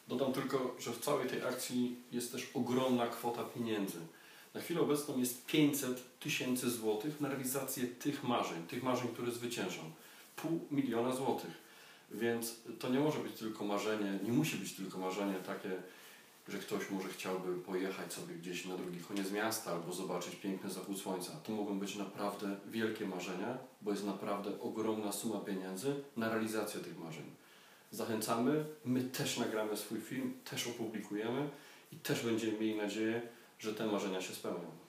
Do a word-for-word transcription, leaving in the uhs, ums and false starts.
Dodam tylko, że w całej tej akcji jest też ogromna kwota pieniędzy. Na chwilę obecną jest pięćset tysięcy złotych na realizację tych marzeń, tych marzeń, które zwyciężą. Pół miliona złotych. Więc to nie może być tylko marzenie, nie musi być tylko marzenie takie, że ktoś może chciałby pojechać sobie gdzieś na drugi koniec miasta albo zobaczyć piękny zachód słońca. To mogą być naprawdę wielkie marzenia, bo jest naprawdę ogromna suma pieniędzy na realizację tych marzeń. Zachęcamy, my też nagramy swój film, też opublikujemy i też będziemy mieli nadzieję, że te marzenia się spełnią.